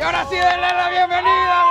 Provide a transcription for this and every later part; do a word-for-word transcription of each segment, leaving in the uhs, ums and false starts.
Y ahora sí, denle la bienvenida,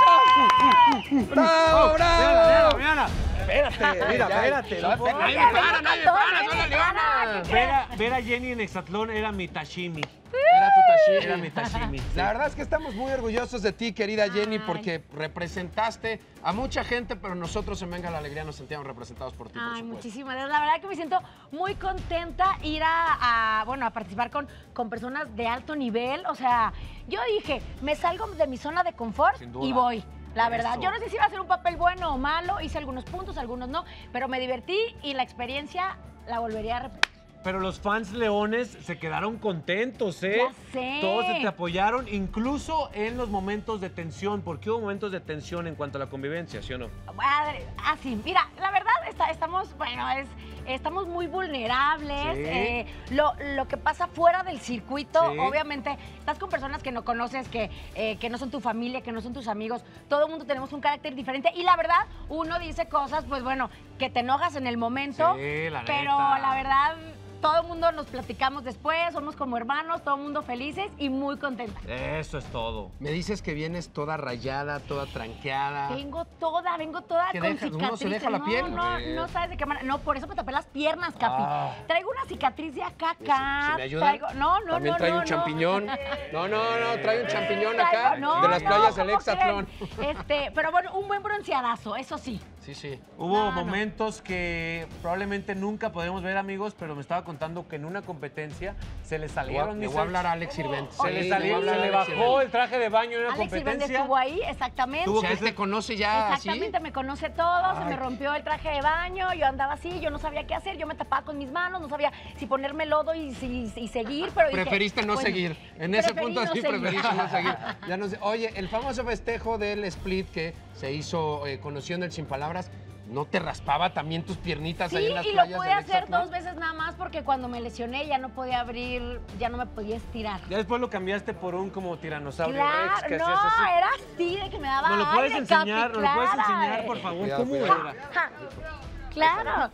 muchachos. ¡Bravo, bravo! Mírala, mírala. Espérate, mira, espérate. Nadie me para, nadie me para, son las leonas. Ver a, ver a Jenny en Exatlón era mi tashimi. Era tu tashimi. Era mi tashimi. Sí. La verdad es que estamos muy orgullosos de ti, querida Jenny, Ay. porque representaste a mucha gente, pero nosotros en Venga la Alegría nos sentíamos representados por ti, por Ay, supuesto. muchísimas gracias. La verdad que me siento muy contenta ir a, a, bueno, a participar con, con personas de alto nivel. O sea, yo dije, me salgo de mi zona de confort Sin duda. y voy. La verdad, Eso. yo no sé si iba a ser un papel bueno o malo, hice algunos puntos, algunos no, pero me divertí y la experiencia la volvería a repetir. Pero los fans leones se quedaron contentos, ¿eh? Ya sé. Todos te apoyaron, incluso en los momentos de tensión, porque hubo momentos de tensión en cuanto a la convivencia, ¿sí o no? Padre, así, mira, la verdad está, estamos, bueno, es, estamos muy vulnerables. Sí. eh, lo, lo que pasa fuera del circuito, Sí. obviamente, estás con personas que no conoces, que, eh, que no son tu familia, que no son tus amigos. Todo el mundo tenemos un carácter diferente y la verdad, uno dice cosas, pues bueno, que te enojas en el momento, Sí, la pero neta. la verdad, todo el mundo nos platicamos después, somos como hermanos, todo el mundo felices y muy contentas. Eso es todo. Me dices que vienes toda rayada, toda tranqueada. Vengo toda, vengo toda ¿Qué con dejas? cicatrices. ¿Uno se deja la no, piel? No, Eh. no sabes de qué manera. No, por eso me tapé las piernas, Capi. Ah. Traigo una cicatriz de acá, acá. ¿Se me ayuda? Traigo- No, no, También no, trae no, un no. champiñón. No, no, no, trae un champiñón acá Traigo- no, de las no, playas del ¿cómo Hexatlón. creen? Este, pero bueno, un buen bronceadazo, eso sí. Sí, sí. Hubo No, no. momentos que probablemente nunca podremos ver, amigos, pero me estaba contando que en una competencia se le Le voy a- salieron le mis... voy a hablar a Alex Sirvent. Se le Sí, salió, voy a se hablar le a Alex bajó Sirvent. el traje de baño en una Alex Sirvent competencia. estuvo ahí, exactamente. O sea, él te conoce ya así. Exactamente, me conoce todo, se Ay. me rompió el traje de baño, yo andaba así, yo no sabía qué hacer, yo me tapaba con mis manos, no sabía si ponerme lodo y, y- y seguir, pero dije, Preferiste no bueno, seguir. En ese preferí punto no sí seguir. preferiste no seguir. Ya no sé. Oye, el famoso festejo del split que se hizo eh, conoció en el Sin Palabras, ¿no te raspaba también tus piernitas Sí, ahí en las y lo playas pude del hacer Hexatlón? dos veces nada más porque cuando me lesioné ya no podía abrir, ya no me podía estirar. Ya después lo cambiaste por un como tiranosaurio Claro, Rex que no, hacías así. era así de que me daba ¿Nos lo puedes aire, enseñar? Capi, ¿Nos lo puedes claro. enseñar, por favor? Cuidado, ¿Cómo cuidado. era? Ja, claro.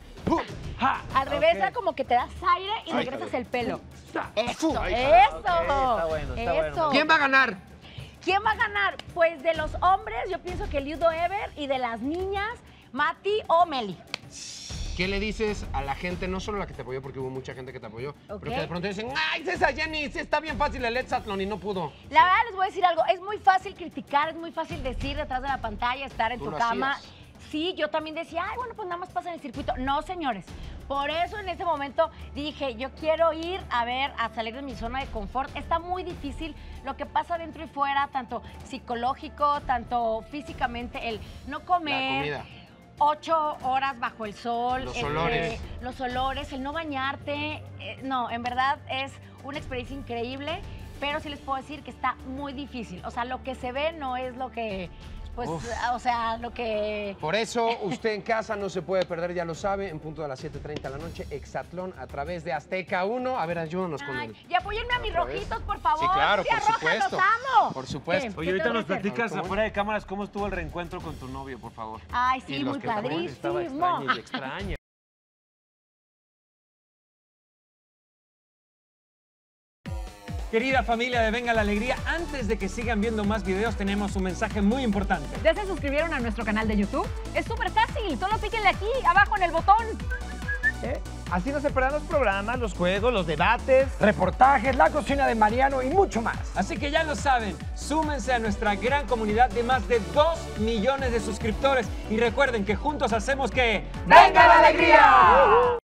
Ja. Al revés, Ok. era como que te das aire y Ay, regresas joder. el pelo. Ay, Eso, joder. eso. Ok, está bueno, está bueno. Eso. ¿Quién va a ganar? ¿Quién va a ganar? Pues de los hombres, yo pienso que Ludo Ever, y de las niñas, Mati o Meli. ¿Qué le dices a la gente, no solo la que te apoyó, porque hubo mucha gente que te apoyó, Ok. pero que de pronto dicen, ¡ay, es esa Jenny! Sí, está bien fácil el Hexatlón y no pudo. La verdad les voy a decir algo, es muy fácil criticar, es muy fácil decir detrás de la pantalla, estar en Tú tu lo cama. hacías. Sí, yo también decía, ay, bueno, pues nada más pasa en el circuito. No, señores. Por eso en ese momento dije, yo quiero ir a ver, a salir de mi zona de confort. Está muy difícil lo que pasa dentro y fuera, tanto psicológico, tanto físicamente, el no comer. La comida. Ocho horas bajo el sol. Los este, olores. Los olores, el no bañarte. eh, no, en verdad es una experiencia increíble, pero sí les puedo decir que está muy difícil. O sea, lo que se ve no es lo que, pues, Uf. o sea, lo que... Por eso, usted en casa no se puede perder, ya lo sabe, en punto de las siete treinta de la noche, Hexatlón a través de Azteca uno. A ver, ayúdanos con Ay, el... y apóyenme a mis Otra vez. rojitos, por favor. Sí, claro, Sí, por Arroja, supuesto. los amo. Por supuesto. ¿Qué? Oye, ¿Qué ahorita tengo nos que hacer? platicas ¿Cómo? afuera de cámaras cómo estuvo el reencuentro con tu novio, por favor. Ay, Y sí, los muy que también Estaba padrísimo. extraña y extraña. Querida familia de Venga la Alegría, antes de que sigan viendo más videos tenemos un mensaje muy importante. ¿Ya se suscribieron a nuestro canal de YouTube? Es súper fácil, solo píquenle aquí, abajo en el botón. ¿Eh? Así no se perderán los programas, los juegos, los debates. Reportajes, la cocina de Mariano y mucho más. Así que ya lo saben, súmense a nuestra gran comunidad de más de dos millones de suscriptores y recuerden que juntos hacemos que... ¡Venga la alegría!